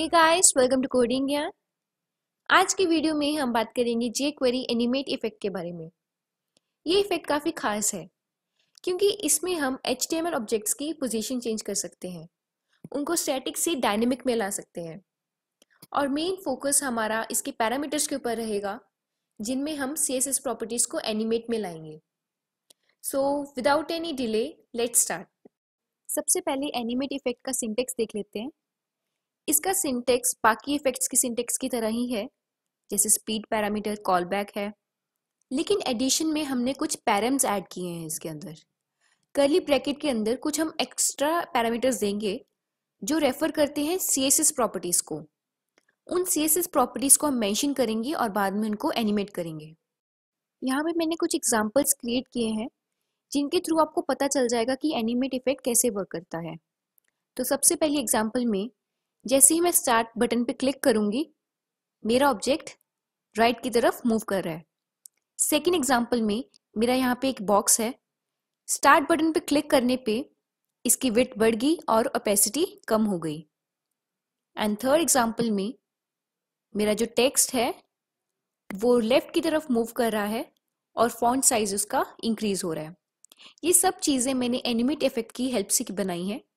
Hey guys, welcome to coding Gyan. आज की video में हम बात करेंगे jQuery एनिमेट इफेक्ट के बारे में। ये इफेक्ट काफ़ी खास है क्योंकि इसमें हम HTML ऑब्जेक्ट्स की पोजीशन चेंज कर सकते हैं, उनको स्टैटिक से डायनेमिक में ला सकते हैं और मेन फोकस हमारा इसके पैरामीटर्स के ऊपर रहेगा जिनमें हम CSS प्रॉपर्टीज़ को एनिमेट में लाएंगे। So without any delay let's start. सबसे पहले एनिमेट इफेक्ट का सिंटेक्स देख लेते हैं। इसका सिंटेक्स बाकी इफेक्ट्स की सिंटेक्स की तरह ही है, जैसे स्पीड पैरामीटर कॉल बैक है, लेकिन एडिशन में हमने कुछ पैरम्स ऐड किए हैं इसके अंदर। कर्ली ब्रैकेट के अंदर कुछ हम एक्स्ट्रा पैरामीटर्स देंगे जो रेफर करते हैं CSS प्रॉपर्टीज को। उन CSS प्रॉपर्टीज को हम मेंशन करेंगे और बाद में उनको एनिमेट करेंगे। यहाँ पे मैंने कुछ एग्जांपल्स क्रिएट किए हैं जिनके थ्रू आपको पता चल जाएगा कि एनिमेट इफेक्ट कैसे वर्क करता है। तो सबसे पहली एग्जाम्पल में जैसे ही मैं स्टार्ट बटन पे क्लिक करूंगी, मेरा ऑब्जेक्ट राइट की तरफ मूव कर रहा है। सेकेंड एग्जाम्पल में मेरा यहाँ पे एक बॉक्स है, स्टार्ट बटन पे क्लिक करने पे इसकी विड्थ बढ़ गई और ओपेसिटी कम हो गई। एंड थर्ड एग्जाम्पल में मेरा जो टेक्स्ट है वो लेफ्ट की तरफ मूव कर रहा है और फॉन्ट साइज उसका इंक्रीज हो रहा है। ये सब चीज़ें मैंने एनिमेट इफेक्ट की हेल्प से बनाई हैं।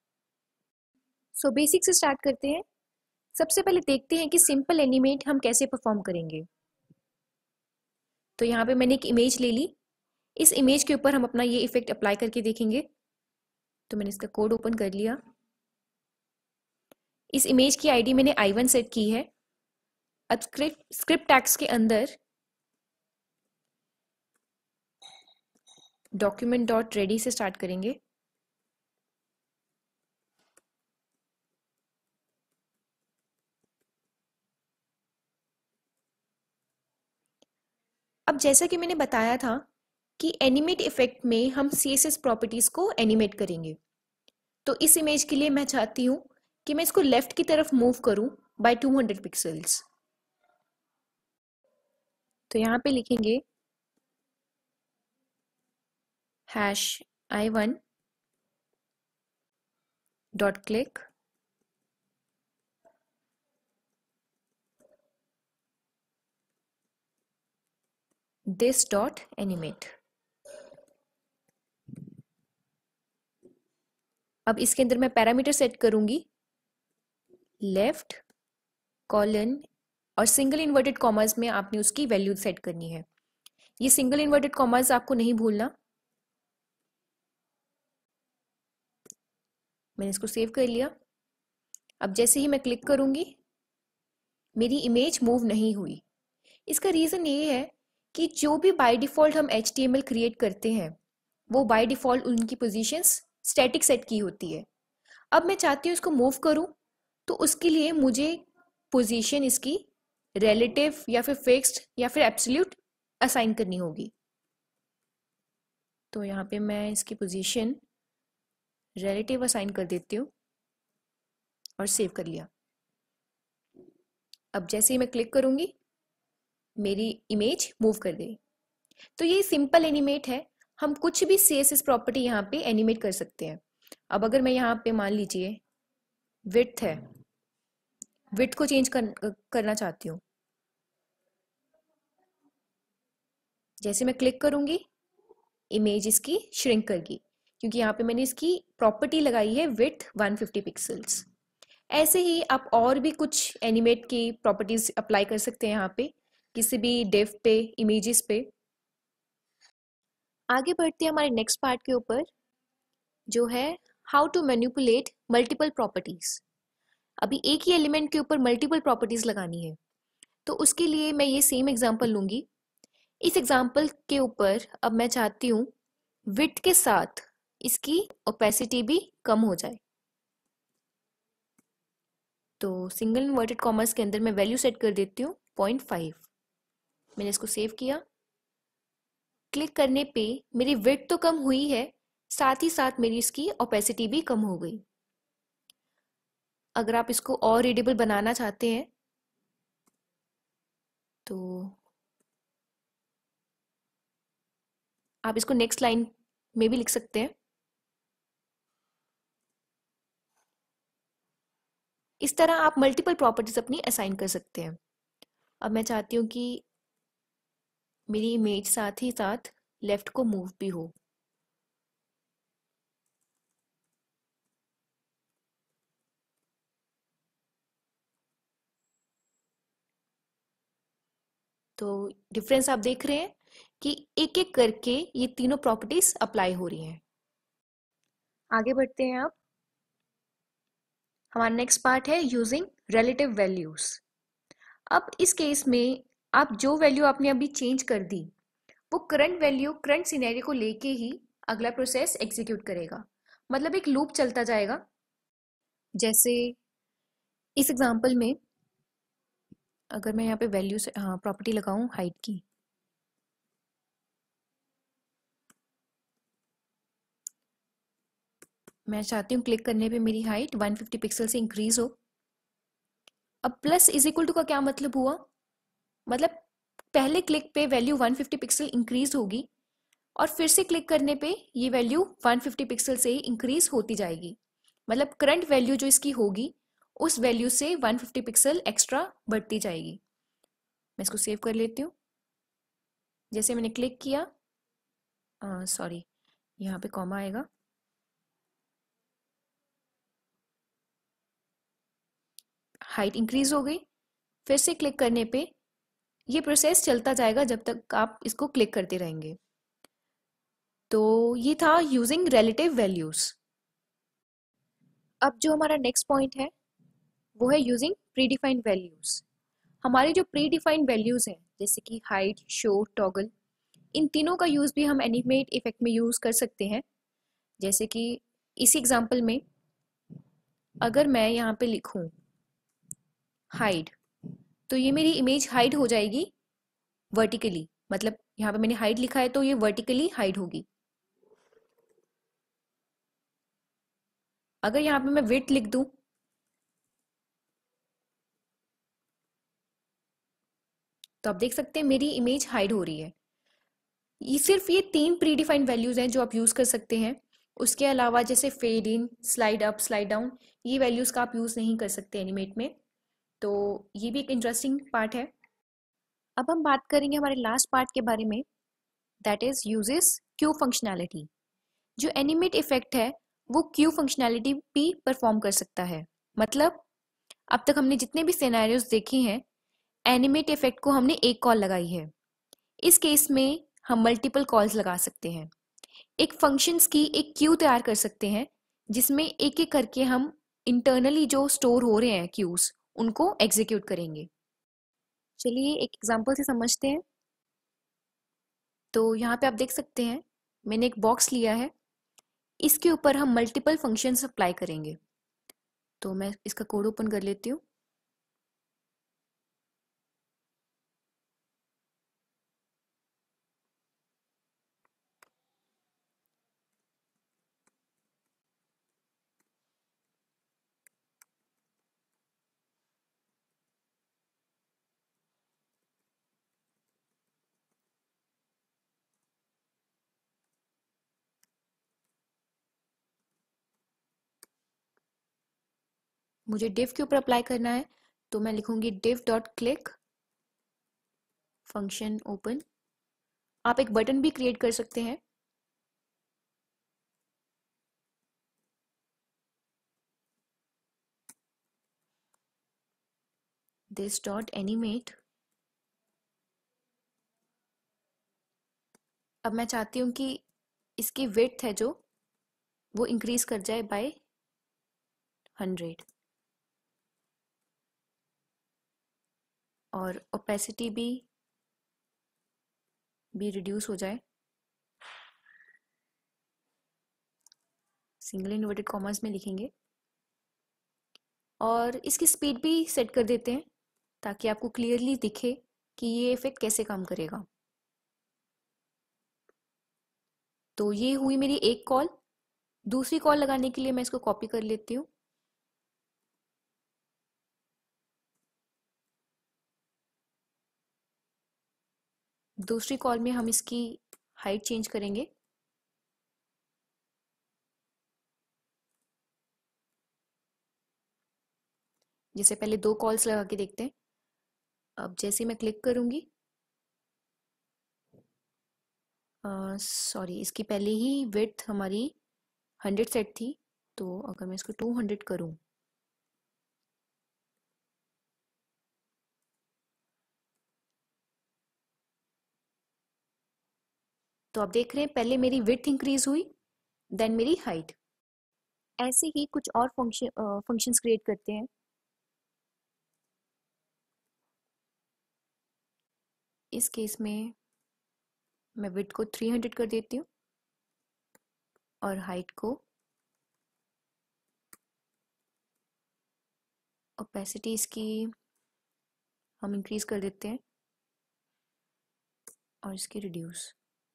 सो बेसिक से स्टार्ट करते हैं। सबसे पहले देखते हैं कि सिंपल एनिमेट हम कैसे परफॉर्म करेंगे। तो यहाँ पे मैंने एक इमेज ले ली, इस इमेज के ऊपर हम अपना ये इफेक्ट अप्लाई करके देखेंगे। तो मैंने इसका कोड ओपन कर लिया। इस इमेज की आईडी मैंने i1 सेट की है। अब स्क्रिप्ट टैग्स के अंदर डॉक्यूमेंट डॉट रेडी से स्टार्ट करेंगे। अब जैसा कि मैंने बताया था कि एनिमेट इफेक्ट में हम CSS प्रॉपर्टीज को एनिमेट करेंगे, तो इस इमेज के लिए मैं चाहती हूँ कि मैं इसको लेफ्ट की तरफ मूव करूँ बाय 200 पिक्सल्स। तो यहाँ पे लिखेंगे #i1 dot click this dot animate। अब इसके अंदर मैं पैरामीटर सेट करूंगी लेफ्ट कॉलन और सिंगल इन्वर्टेड कॉमर्स में आपने उसकी वैल्यू सेट करनी है। ये सिंगल इन्वर्टेड कॉमर्स आपको नहीं भूलना। मैंने इसको सेव कर लिया। अब जैसे ही मैं क्लिक करूंगी मेरी इमेज मूव नहीं हुई। इसका रीज़न ये है कि जो भी बाय डिफ़ॉल्ट हम HTML क्रिएट करते हैं वो बाय डिफ़ॉल्ट उनकी पोजीशंस स्टैटिक सेट की होती है। अब मैं चाहती हूँ इसको मूव करूँ, तो उसके लिए मुझे पोजीशन इसकी रिलेटिव या फिर फिक्स्ड या फिर एब्सोल्यूट असाइन करनी होगी। तो यहाँ पे मैं इसकी पोजीशन रिलेटिव असाइन कर देती हूँ और सेव कर लिया। अब जैसे ही मैं क्लिक करूँगी मेरी इमेज मूव कर गई। तो ये सिंपल एनिमेट है, हम कुछ भी CSS प्रॉपर्टी यहाँ पे एनिमेट कर सकते हैं। अब अगर मैं यहाँ पे मान लीजिए विड्थ है, विड्थ को चेंज करना चाहती हूँ, जैसे मैं क्लिक करूँगी इमेज इसकी श्रिंक कर गई क्योंकि यहाँ पे मैंने इसकी प्रॉपर्टी लगाई है विड्थ 150 पिक्सल्स। ऐसे ही आप और भी कुछ एनिमेट की प्रॉपर्टीज अप्लाई कर सकते हैं यहाँ पे किसी भी डिव पे, इमेजेस पे। आगे बढ़ते हैं हमारे नेक्स्ट पार्ट के ऊपर जो है how to manipulate multiple properties. अभी एक ही एलिमेंट के ऊपर मल्टीपल प्रॉपर्टीज लगानी है, तो उसके लिए मैं ये सेम एग्जांपल लूंगी। इस एग्जांपल के ऊपर अब मैं चाहती हूँ विड्थ के साथ इसकी ओपेसिटी भी कम हो जाए। तो सिंगल इन्वर्टेड कॉमर्स के अंदर मैं वैल्यू सेट कर देती हूँ 0.5। मैंने इसको सेव किया। क्लिक करने पे मेरी विड्थ तो कम हुई है, साथ ही साथ मेरी इसकी ओपेसिटी भी कम हो गई। अगर आप इसको और रीडेबल बनाना चाहते हैं तो आप इसको नेक्स्ट लाइन में भी लिख सकते हैं। इस तरह आप मल्टीपल प्रॉपर्टीज अपनी असाइन कर सकते हैं। अब मैं चाहती हूँ कि मेरी इमेज साथ ही साथ लेफ्ट को मूव भी हो। तो डिफरेंस आप देख रहे हैं कि एक एक करके ये तीनों प्रॉपर्टीज अप्लाई हो रही हैं। आगे बढ़ते हैं। अब हमारा नेक्स्ट पार्ट है यूजिंग रिलेटिव वैल्यूज। अब इस केस में आप जो वैल्यू आपने अभी चेंज कर दी वो करंट वैल्यू करंट सिनेरियो को लेके ही अगला प्रोसेस एग्जीक्यूट करेगा, मतलब एक लूप चलता जाएगा। जैसे इस एग्जांपल में अगर मैं यहाँ पे वैल्यू से प्रॉपर्टी लगाऊं हाइट की, मैं चाहती हूँ क्लिक करने पे मेरी हाइट 150 पिक्सल से इंक्रीज हो। अब प्लस इज इक्वल टू का क्या मतलब हुआ, मतलब पहले क्लिक पे वैल्यू 150 पिक्सल इंक्रीज होगी और फिर से क्लिक करने पे ये वैल्यू 150 पिक्सल से ही इंक्रीज होती जाएगी। मतलब करंट वैल्यू जो इसकी होगी उस वैल्यू से 150 पिक्सल एक्स्ट्रा बढ़ती जाएगी। मैं इसको सेव कर लेती हूँ। जैसे मैंने क्लिक किया, सॉरी यहाँ पे कॉमा आएगा, हाइट इंक्रीज हो गई। फिर से क्लिक करने पे ये प्रोसेस चलता जाएगा जब तक आप इसको क्लिक करते रहेंगे। तो ये था यूजिंग रिलेटिव वैल्यूज। अब जो हमारा नेक्स्ट पॉइंट है वो है यूजिंग प्रीडिफाइंड वैल्यूज। हमारी जो प्रीडिफाइंड वैल्यूज हैं जैसे कि हाइट, शो, टॉगल, इन तीनों का यूज भी हम एनिमेट इफेक्ट में यूज कर सकते हैं। जैसे कि इसी एग्जांपल में अगर मैं यहाँ पे लिखूं हाइड, तो ये मेरी इमेज हाइड हो जाएगी वर्टिकली, मतलब यहाँ पे मैंने हाइड लिखा है तो ये वर्टिकली हाइड होगी। अगर यहाँ पे मैं विड्थ लिख दूं तो आप देख सकते हैं मेरी इमेज हाइड हो रही है। ये सिर्फ ये तीन प्री डिफाइंड वैल्यूज हैं जो आप यूज कर सकते हैं। उसके अलावा जैसे fade in, slide up, slide down, ये वैल्यूज का आप यूज नहीं कर सकते एनिमेट में। तो ये भी एक इंटरेस्टिंग पार्ट है। अब हम बात करेंगे हमारे लास्ट पार्ट के बारे में, that is uses queue functionality. जो एनिमेट इफेक्ट है वो क्यू फंक्शनैलिटी भी परफॉर्म कर सकता है। मतलब अब तक हमने जितने भी सिनेरियोज देखे हैं एनिमेट इफेक्ट को हमने एक कॉल लगाई है। इस केस में हम मल्टीपल कॉल्स लगा सकते हैं। एक फंक्शंस की एक क्यू तैयार कर सकते हैं जिसमें एक एक करके हम इंटरनली जो स्टोर हो रहे हैं क्यूज उनको एग्जीक्यूट करेंगे। चलिए एक एग्जांपल से समझते हैं। तो यहाँ पे आप देख सकते हैं मैंने एक बॉक्स लिया है, इसके ऊपर हम मल्टीपल फंक्शंस अप्लाई करेंगे। तो मैं इसका कोड ओपन कर लेती हूँ। मुझे div के ऊपर अप्लाई करना है तो मैं लिखूंगी div dot click function open. आप एक बटन भी क्रिएट कर सकते हैं। This dot animate. अब मैं चाहती हूँ कि इसकी विड्थ है जो वो इंक्रीज कर जाए बाय 100 और ओपेसिटी भी रिड्यूस हो जाए। सिंगल इन्वर्टेड कॉमर्स में लिखेंगे और इसकी स्पीड भी सेट कर देते हैं ताकि आपको क्लियरली दिखे कि ये इफेक्ट कैसे काम करेगा। तो ये हुई मेरी एक कॉल। दूसरी कॉल लगाने के लिए मैं इसको कॉपी कर लेती हूँ। दूसरी कॉल में हम इसकी हाइट चेंज करेंगे। जैसे पहले 2 कॉल्स लगा के देखते हैं। अब जैसे मैं क्लिक करूँगी, सॉरी, इसकी पहले ही विड्थ हमारी 100 सेट थी, तो अगर मैं इसको 200 करूँ, तो आप देख रहे हैं पहले मेरी विड्थ इंक्रीज हुई, देन मेरी हाइट। ऐसे ही कुछ और फंक्शंस क्रिएट करते हैं। इस केस में मैं विड्थ को 300 कर देती हूँ और हाइट को ओपेसिटी इसकी हम इंक्रीज कर देते हैं और इसकी रिड्यूस।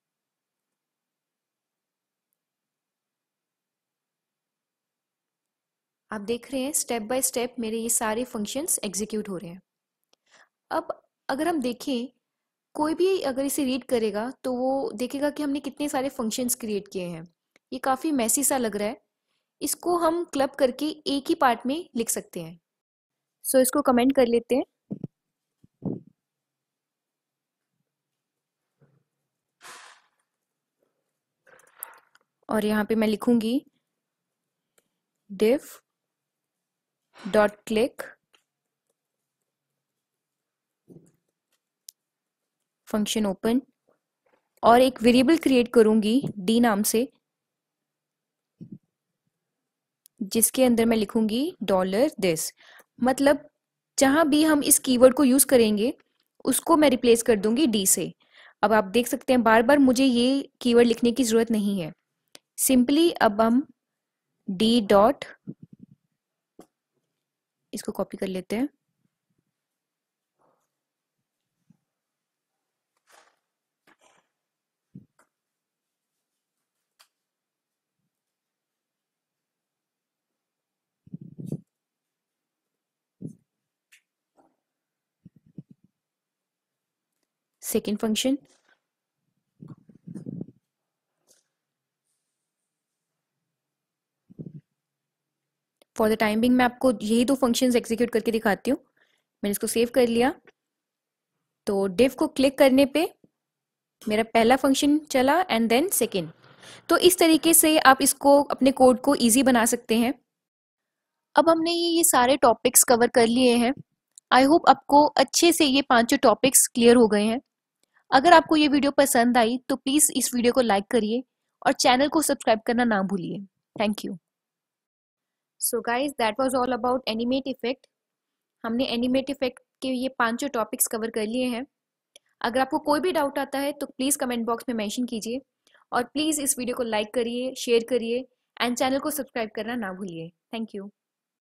आप देख रहे हैं स्टेप बाय स्टेप मेरे ये सारे फंक्शंस एग्जीक्यूट हो रहे हैं। अब अगर हम देखें, कोई भी अगर इसे रीड करेगा तो वो देखेगा कि हमने कितने सारे फंक्शंस क्रिएट किए हैं। ये काफ़ी मैसी सा लग रहा है। इसको हम क्लब करके एक ही पार्ट में लिख सकते हैं। सो इसको कमेंट कर लेते हैं। और यहाँ पे मैं लिखूंगी div dot click function open और एक वेरिएबल क्रिएट करूंगी d नाम से, जिसके अंदर मैं लिखूंगी $this। मतलब जहां भी हम इस कीवर्ड को यूज करेंगे उसको मैं रिप्लेस कर दूंगी d से। अब आप देख सकते हैं बार बार मुझे ये कीवर्ड लिखने की जरूरत नहीं है। सिंपली अब हम d डॉट, इसको कॉपी कर लेते हैं, second function. For the time being मैं आपको यही 2 फंक्शंस एग्जीक्यूट करके दिखाती हूँ। मैंने इसको सेव कर लिया, तो div को क्लिक करने पे मेरा पहला फंक्शन चला एंड देन सेकेंड। तो इस तरीके से आप इसको अपने कोड को इजी बना सकते हैं। अब हमने ये सारे टॉपिक्स कवर कर लिए हैं। आई होप आपको अच्छे से ये 5 टॉपिक्स क्लियर हो गए हैं। अगर आपको ये वीडियो पसंद आई तो प्लीज़ इस वीडियो को लाइक करिए और चैनल को सब्सक्राइब करना ना भूलिए। Thank you. So guys, that was all about animate effect. हमने एनिमेट इफेक्ट के ये 5 टॉपिक्स कवर कर लिए हैं। अगर आपको कोई भी डाउट आता है तो प्लीज़ कमेंट बॉक्स में मेंशन कीजिए और प्लीज़ इस वीडियो को लाइक करिए, शेयर करिए एंड चैनल को सब्सक्राइब करना ना भूलिए। Thank you.